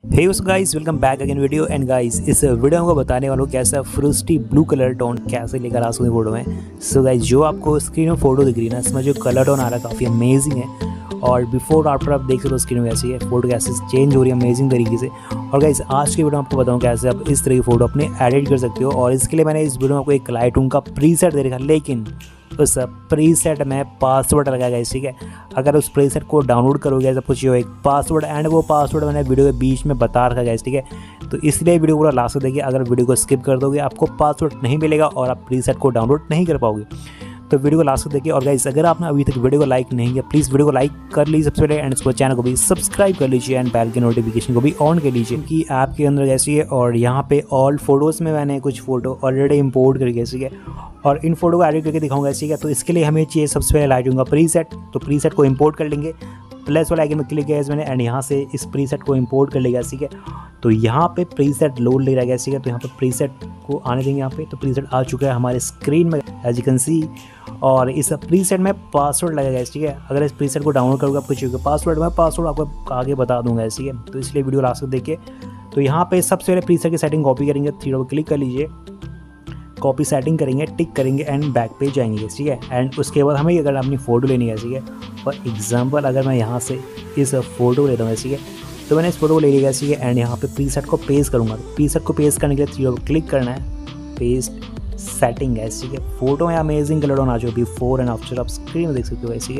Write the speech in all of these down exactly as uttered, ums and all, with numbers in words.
Hey guys, welcome back again video. And guys, इस video में बताने वालों कैसा फ्रूस्टी ब्लू कलर टोन कैसे लेकर आ सकते फोटो में। सो गाइस, जो आपको स्क्रीन में फोटो दिख रही है ना, इसमें जो कलर टोन आ रहा है काफ़ी अमेजिंग है। और बिफोर आफ्टर आप देख सकते हो स्क्रीन में कैसी है, फोटो कैसे चेंज हो रही है अमेजिंग तरीके से। और गाइस, आज की वीडियो में आपको बताऊँ कैसे आप इस तरह की फ़ोटो अपने एडिट कर सकते हो। और इसके लिए मैंने इस वीडियो में आपको एक लाइटरूम का प्रीसेट दे रखा, लेकिन उस प्रीसेट में पासवर्ड लगाएगा। ठीक है, अगर उस प्रीसेट को डाउनलोड करोगे सब कुछ एक पासवर्ड, एंड वो पासवर्ड मैंने वीडियो के बीच में बता रखा है। ठीक है, तो इसलिए वीडियो पूरा लास्ट तक देखिए। अगर वीडियो को स्किप कर दोगे आपको पासवर्ड नहीं मिलेगा और आप प्रीसेट को डाउनलोड नहीं कर पाओगे। तो वीडियो को लास्ट तक देखिए। और गाइस, अगर आपने अभी तक वीडियो को लाइक नहीं किया, प्लीज़ वीडियो को लाइक कर लीजिए सबसे पहले, एंड इसको चैनल को भी सब्सक्राइब कर लीजिए एंड बेल के नोटिफिकेशन को भी ऑन कर लीजिए कि ऐप के अंदर कैसी है। और यहाँ पे ऑल फोटोज़ में मैंने कुछ फ़ोटो ऑलरेडी इंपोर्ट करके, ठीक है, और इन फोटो को एडिट करके दिखाऊंगा। ठीक है, तो इसके लिए हमें चाहिए सबसे पहले लाइटरूम का प्रीसेट। तो प्रीसेट को इंपोर्ट कर लेंगे, प्लस वाला आइकन में क्लिक किया मैंने, एंड यहाँ से इस प्रीसेट को इंपोर्ट कर लेगा। ठीक है, तो यहाँ पे प्रीसेट लोड ले रहा है। ठीक है, तो यहाँ पे प्रीसेट को आने देंगे। यहाँ पे तो प्रीसेट आ चुका है हमारे स्क्रीन में, एज यू कैन सी। और इस प्रीसेट में पासवर्ड लगेगा। ठीक है, अगर इस प्रीसेट को डाउनलोड करोगे आपको चाहिए पासवर्ड, मैं पासवर्ड आपको आगे बता दूंगा। ठीक है, तो इसलिए वीडियो लास्ट तक देखिए। तो यहाँ पे सबसे पहले प्रीसेट की सेटिंग कॉपी करेंगे, थ्री डॉट क्लिक कर लीजिए, कॉपी सेटिंग करेंगे, टिक करेंगे एंड बैक पे जाएंगे। ठीक है, एंड उसके बाद हमें अगर अपनी फ़ोटो लेनी है, ठीक है, फॉर एग्जांपल अगर मैं यहाँ से इस फ़ोटो लेता हूँ, ठीक है, तो मैंने इस फोटो को ले लिया। ठीक है, एंड यहाँ पे प्रीसेट को पेस्ट करूँगा। तो प्रीसेट को पेस्ट करने के लिए थ्री डॉट क्लिक करना है, पेस्ट सेटिंग है। ठीक है, फोटो में अमेजिंग कलर टोन आ चुका है, बिफोर एंड आफ्टर आप स्क्रीन में देख सकते हो। ठीक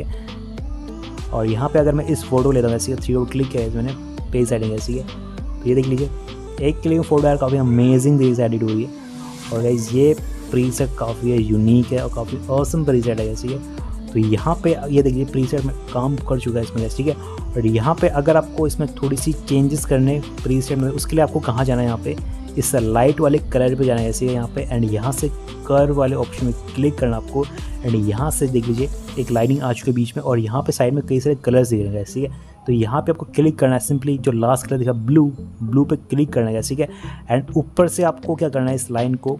है, और यहाँ पे अगर मैं इस फोटो लेता हूँ, थ्री डॉट क्लिक किया है मैंने, पेज सेटिंग है। ठीक है, तो ये देख लीजिए, एक क्लिक में फोटो यार काफ़ी अमेजिंग तरीके से एडिट हुई है। और गाइस, ये प्रीसेट काफ़ी है, यूनिक है और काफ़ी ऑसम प्रीसेट है। ठीक है, तो यहाँ पे ये देखिए प्रीसेट में काम कर चुका है इसमें। ठीक है, और यहाँ पे अगर आपको इसमें थोड़ी सी चेंजेस करने प्रीसेट में, उसके लिए आपको कहाँ जाना है, यहाँ पे इस लाइट वाले कलर पे जाना है। ऐसे यहाँ पे, एंड यहाँ से कर्व वाले ऑप्शन में क्लिक करना आपको, एंड यहाँ से देख लीजिए एक लाइनिंग आ चुकी है बीच में, और यहाँ पे साइड में कई सारे कलर्स दिख रहे हैं। ठीक है, तो यहाँ पे आपको क्लिक करना है, सिंपली जो लास्ट कलर दिखा ब्लू, ब्लू पे क्लिक करना है। ठीक है, एंड ऊपर से आपको क्या करना है, इस लाइन को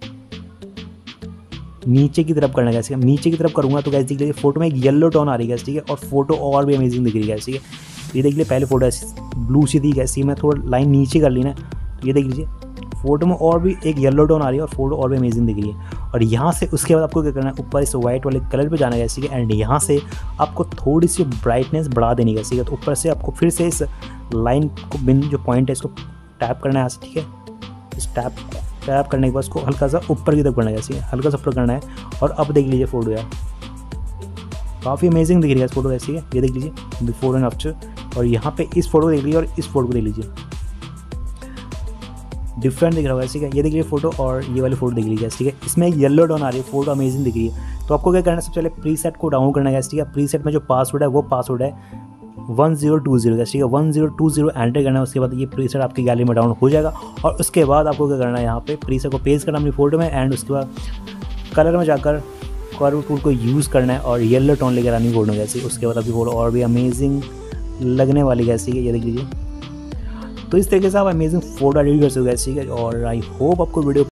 नीचे की तरफ करना है। नीचे की तरफ करूँगा तो गैस देख लीजिए फोटो में एक येलो टोन आ रही है। ठीक है, और फोटो और भी अमेजिंग दिख रही है। ठीक है, ये देख लीजिए पहले फोटो ब्लू सी थी, कैसी मैं थोड़ा लाइन नीचे कर ली ना, तो ये देख लीजिए फोटो में और भी एक येलो टोन आ रही है और फोटो और भी अमेजिंग दिख रही है। और यहाँ से उसके बाद आपको क्या करना है, ऊपर इस वाइट वाले कलर पे जाना है। ठीक है, एंड यहाँ से आपको थोड़ी सी ब्राइटनेस बढ़ा देनी है। ठीक है, तो ऊपर से आपको फिर से इस लाइन को, बिन जो पॉइंट है इसको टैप करना है। ठीक है, इस टैप टैप करने के बाद उसको हल्का सा ऊपर की तरफ करना है। ठीक है, हल्का सा ऊपर करना है। और अब देख लीजिए फोटो यार काफ़ी अमेजिंग दिख रही है इस फोटो। ऐसी है, ये देख लीजिए बिफोर एंड आफ्टर। और यहाँ पे इस फोटो देख लीजिए और इस फोटो को देख लीजिए, डिफरेंट दिख रहा होगा। ठीक है, ये देख लीजिए फोटो और ये वाली फोटो देख लीजिए। ठीक है, इसमें येलो टोन आ रही है, फोटो अमेजिंग दिख रही है। तो आपको क्या करना है, सबसे पहले प्रीसेट को डाउनलोड करना है। ठीक है, प्रीसेट में जो पासवर्ड है वो पासवर्ड है वन जीरो टू जीरो का। ठीक है, one zero two zero enter करना है। उसके बाद ये प्रीसेट आपकी गैलरी में डाउनलोड हो जाएगा। और उसके बाद आपको क्या करना है, यहाँ पे प्रीसेट को पेस्ट करना अपनी फोटो में, एंड उसके बाद कलर में जाकर कर्व टूल को यूज़ करना है और येलो टोन लेकर आनी फोटो जैसे। उसके बाद आपकी फोटो और भी अमेजिंग लगने वाली है। ठीक है, ये देख लीजिए। तो इस तरीके से आप अमेजिंग फोटो एडिट कर सकते हो। ठीक है, और आई होप आपको वीडियो